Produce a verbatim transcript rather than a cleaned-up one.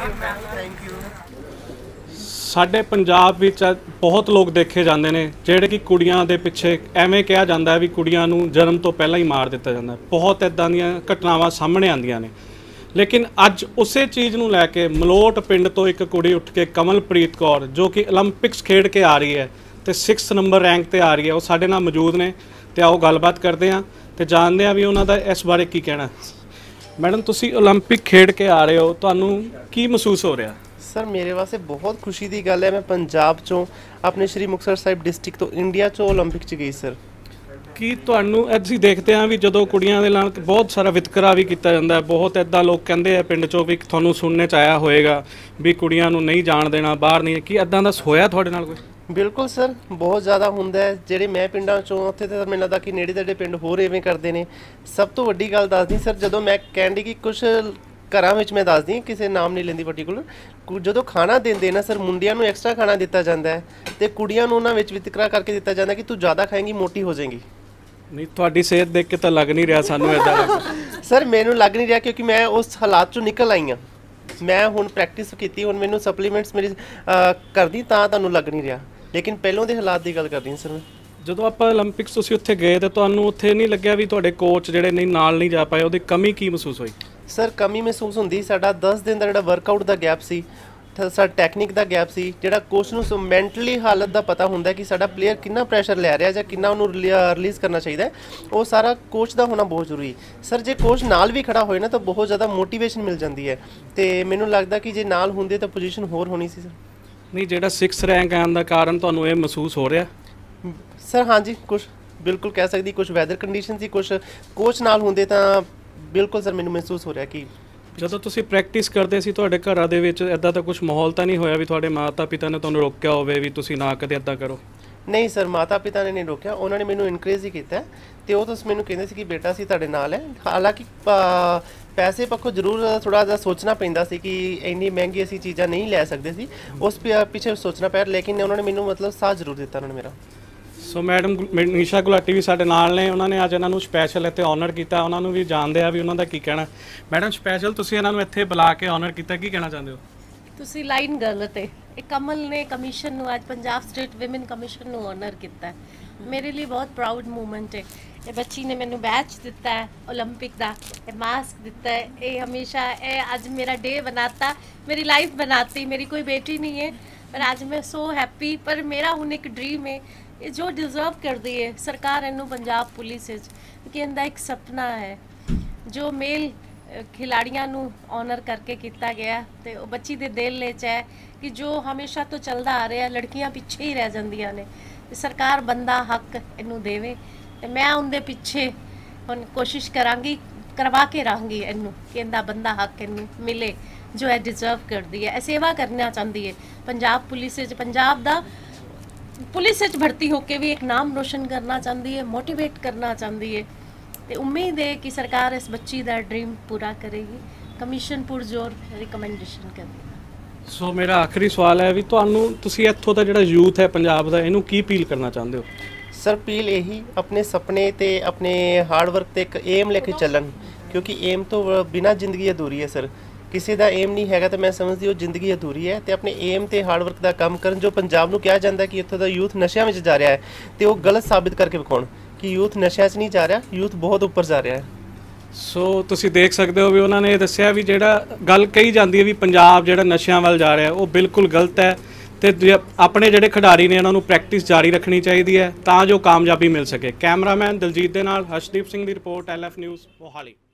Thank you. ਸਾਡੇ ਪੰਜਾਬ ਵਿੱਚ ਬਹੁਤ ਲੋਕ ਦੇਖੇ ਜਾਂਦੇ ਨੇ ਜਿਹੜੇ ਕਿ ਕੁੜੀਆਂ ਦੇ ਪਿੱਛੇ ਐਵੇਂ ਕਿਹਾ ਜਾਂਦਾ ਹੈ ਵੀ ਕੁੜੀਆਂ ਨੂੰ ਜਨਮ ਤੋਂ ਪਹਿਲਾਂ ਹੀ ਮਾਰ ਦਿੱਤਾ ਜਾਂਦਾ। ਬਹੁਤ ਇਦਾਂ ਦੀਆਂ ਘਟਨਾਵਾਂ ਸਾਹਮਣੇ ਆਉਂਦੀਆਂ ਨੇ, ਲੇਕਿਨ ਅੱਜ ਉਸੇ ਚੀਜ਼ ਨੂੰ ਲੈ ਕੇ ਮਲੋਟ ਪਿੰਡ ਤੋਂ ਇੱਕ ਕੁੜੀ ਉੱਠ ਕੇ ਕਮਲਪ੍ਰੀਤ ਕੌਰ ਜੋ ਕਿ 올림픽ਸ ਖੇਡ ਕੇ ਆ ਰਹੀ ਹੈ ਤੇ ਸਿਕਸ ਨੰਬਰ ਰੈਂਕ ਤੇ ਆ ਰਹੀ ਹੈ, ਉਹ ਸਾਡੇ ਨਾਲ ਮੌਜੂਦ ਨੇ ਤੇ ਆਓ ਗੱਲਬਾਤ ਕਰਦੇ ਹਾਂ ਤੇ ਜਾਣਦੇ ਹਾਂ ਵੀ ਉਹਨਾਂ ਦਾ ਇਸ ਬਾਰੇ ਕੀ ਕਹਿਣਾ। मैडम तुसी ओलंपिक खेड के आ रहे हो, तुहानू की महसूस हो रहा? सर मेरे वास्ते बहुत खुशी की गल है, मैं पंजाब चों अपने श्री मुक्तसर साहिब डिस्ट्रिक्ट तो इंडिया चों ओलंपिक च गई। सर की तुहानू असीं देखते हैं भी जदों कुड़ियां दे नाल बहुत सारा वितकरा भी किया जाता है, बहुत इदा लोग कहते हैं पिंड चों भी तुहानू सुनने च आया होएगा भी कुड़ियां नू नहीं जाण देना बाहर नहीं, की इदां दा होया तुहाडे नाल कोई? बिल्कुल सर, बहुत ज़्यादा होंदा है। ਜਿਹੜੇ मैं ਪਿੰਡਾਂ ਚੋਂ ਉੱਥੇ ਤੇ ਮੈਨੂੰ ਲੱਗਦਾ ਕਿ ਨੇੜੇ ਤੇੜੇ ਪਿੰਡ ਹੋਰ ਐਵੇਂ ਕਰਦੇ ਨੇ। ਸਭ ਤੋਂ ਵੱਡੀ ਗੱਲ ਦੱਸਦੀ ਸਰ, ਜਦੋਂ ਮੈਂ ਕਹਿੰਦੀ ਕਿ ਕੁਝ ਘਰਾਂ ਵਿੱਚ ਮੈਂ ਦੱਸਦੀ ਕਿਸੇ ਨਾਮ ਨਹੀਂ ਲੈਂਦੀ ਪਾਰਟਿਕੂਲਰ, ਜਦੋਂ ਖਾਣਾ ਦਿੰਦੇ ਨਾ ਸਰ ਮੁੰਡਿਆਂ ਨੂੰ ਐਕਸਟਰਾ ਖਾਣਾ ਦਿੱਤਾ ਜਾਂਦਾ ਹੈ ਤੇ ਕੁੜੀਆਂ ਨੂੰ ਉਹਨਾਂ ਵਿੱਚ ਵਿਤਕਰਾ ਕਰਕੇ ਦਿੱਤਾ ਜਾਂਦਾ ਕਿ ਤੂੰ ਜ਼ਿਆਦਾ ਖਾਏਂਗੀ ਮੋਟੀ ਹੋ ਜਾਏਂਗੀ। ਨਹੀਂ ਤੁਹਾਡੀ ਸਿਹਤ ਦੇਖ ਕੇ ਤਾਂ ਲੱਗ ਨਹੀਂ ਰਿਹਾ ਸਾਨੂੰ ਇਦਾਂ। ਸਰ ਮੈਨੂੰ ਲੱਗ ਨਹੀਂ ਰਿਹਾ ਕਿਉਂਕਿ ਮੈਂ ਉਸ ਹਾਲਾਤ ਚੋਂ ਨਿਕਲ ਆਈ ਹਾਂ। ਮੈਂ ਹੁਣ ਪ੍ਰੈਕਟਿਸ ਕੀਤੀ, ਹੁਣ ਮੈਨੂੰ ਸਪਲੀਮੈਂਟਸ ਮੇਰੀ ਕਰਦੀ ਤਾਂ ਤੁਹਾਨੂੰ ਲੱਗ ਨਹੀਂ ਰਿਹਾ, लेकिन पहलों के हालात की गल कर रही सर मैं। जो आप ओलंपिक्स तुसीं उत्थे गए तो तुहानू उत्थे नहीं लग्या भी तुहाडे कोच जिहड़े नहीं नाल नहीं जा पाए, उहदी कमी की महसूस हुई? सर कमी महसूस हुंदी, साडा दस दिन का जिहड़ा वर्कआउट का गैप सी, साडा टैक्निक का गैप सी, जिहड़ा कोच नूं मैंटली हालत का पता हुंदा कि साडा प्लेयर कितना प्रैशर लै रहा जां कितना उहनूं रिलीज़ करना चाहिए, वो सारा कोच का होना बहुत जरूरी। सर जे कोच नाल भी खड़ा होए ना तो बहुत ज़्यादा मोटिवेशन मिल जाती है, तो मैनूं लगदा कि जे नाल हुंदे तो पोजीशन होर होनी सी। सर नहीं ਜਿਹੜਾ सिक्स रैंक आने का कारण ਤੁਹਾਨੂੰ ਇਹ महसूस हो रहा? सर हाँ जी, कुछ बिल्कुल कह सकती, कुछ वैदर कंडीशन सी, कुछ कोच नाल होंदे तां बिल्कुल सर मैनूं महसूस हो रहा कि ਜਦੋਂ ਤੁਸੀਂ ਪ੍ਰੈਕਟਿਸ ਕਰਦੇ ਸੀ ਤੁਹਾਡੇ ਘਰਾਂ ਦੇ ਵਿੱਚ ਇਦਾਂ ਦਾ ਕੁਝ ਮਾਹੌਲ ਤਾਂ ਨਹੀਂ ਹੋਇਆ ਵੀ ਤੁਹਾਡੇ ਮਾਤਾ ਪਿਤਾ ਨੇ ਤੁਹਾਨੂੰ ਰੋਕਿਆ ਹੋਵੇ ਵੀ ਤੁਸੀਂ ਨਾ ਕਦੇ ਇਦਾਂ ਕਰੋ? नहीं सर, माता पिता ने नहीं रोकया, उन्होंने मैनू इनकरेज ही किया तो वो तो मैनू कहते सी कि बेटा असीं तुहाडे नाल है। हालांकि पैसे पक्षों जरूर थोड़ा जिहा सोचना पैंदा सी कि इन्नी महंगी असीं चीज़ां नहीं लै सकदे सी, उस पिछे सोचना पिया, लेकिन उन्होंने मैनू मतलब साथ जरूर दिता उन्होंने मेरा। सो मैडम नीशा गुलाटी भी साडे नाल ने, उन्होंने अज इन्हां नूं स्पैशल इत्थे ऑनर किया, उन्हां नूं भी जाणदे आ भी उन्हां दा की कहना। मैडम स्पैशल तुसीं इन्हां नूं इत्थे बुला के ऑनर किया, की कहना चाहते हो? ਤੁਸੀਂ ਲਾਈਨ ਗਲਤ ਹੈ। ਇਹ ਕਮਲ ਨੇ ਕਮਿਸ਼ਨ ਨੂੰ ਅੱਜ ਪੰਜਾਬ ਸਟੇਟ ਵਿਮਨ ਕਮਿਸ਼ਨ ਨੂੰ ਆਨਰ ਕੀਤਾ ਹੈ, ਮੇਰੇ ਲਈ ਬਹੁਤ ਪ੍ਰਾਊਡ ਮੂਮੈਂਟ ਹੈ। ਇਹ ਬੱਚੀ ਨੇ ਮੈਨੂੰ ਬੈਚ ਦਿੱਤਾ ਹੈ 올림픽 ਦਾ, ਇਹ ਮਾਸਕ ਦਿੱਤਾ ਹੈ, ਇਹ ਹਮੇਸ਼ਾ ਇਹ ਅੱਜ ਮੇਰਾ ਡੇ ਬਣਾਤਾ, ਮੇਰੀ ਲਾਈਫ ਬਣਾਤੀ। ਮੇਰੀ ਕੋਈ ਬੇਟੀ ਨਹੀਂ ਹੈ ਪਰ ਅੱਜ ਮੈਂ ਸੋ ਹੈਪੀ, ਪਰ ਮੇਰਾ ਹੁਣ ਇੱਕ ਡ੍ਰੀਮ ਹੈ ਇਹ ਜੋ ਡਿਜ਼ਰਵ ਕਰਦੀ ਹੈ ਸਰਕਾਰ ਇਹਨੂੰ ਪੰਜਾਬ ਪੁਲਿਸ ਵਿੱਚ ਕਿ ਇਹਦਾ ਇੱਕ ਸੁਪਨਾ ਹੈ ਜੋ ਮੇਲ खिलाड़ियों नू ऑनर करके किया गया, तो वो बच्ची के दिल च है कि जो हमेशा तो चलता आ रहा, लड़कियां पिछे ही रह जांदियां ने, सरकार बंदा हक इनू देवे, तो मैं उनके पिछे हुण कोशिश करांगी, करवा के रहांगी इनू कि इनका बंदा हक इनू मिले जो है डिजर्व करती है। सेवा करना चाहती है पंजाब पुलिस, पंजाब दा पुलिस भर्ती होके भी एक नाम रोशन करना चाहती है, मोटिवेट करना चाहती है, तो उम्मीद है कि सरकार इस बच्ची का ड्रीम पूरा करेगी। कमीशन पुरजोर रिकमेंडेशन करेगी। सो मेरा आखिरी सवाल है भी तुहानू तुसीं इत्थों दा जिहड़ा यूथ है पंजाब दा इहनूं की अपील करना चाहते हो? सर अपील यही अपने सपने ते अपने हार्ड वर्क ते एक एम लेके चलन, क्योंकि एम तो बिना जिंदगी अधूरी है। सर किसी का एम नहीं हैगा तो मैं समझदी वो जिंदगी अधूरी है, तो अपने एम ते हार्ड वर्क का काम करन। जो पंजाब नूं कहा जाता है कि इत्थों दा यूथ नशियां विच जा रहा है, तो वो गलत साबित करके विखाउण कि यूथ नशा च नहीं जा रहा, यूथ बहुत उपर जा रहा है। सो तुसीं देख सकते हो भी उन्होंने ये दस्सिया भी जिहड़ा गल कही जाती है भी पंजाब जिहड़ा नशियां वाल जा रहा है वो बिल्कुल गलत है, तो अपने जिहड़े खिडारी ने उन्होंने प्रैक्टिस जारी रखनी चाहिए है तां जो कामयाबी मिल सके। कैमरामैन दलजीत दे नाल हर्षदीप सिंह की report, L F news Mohali.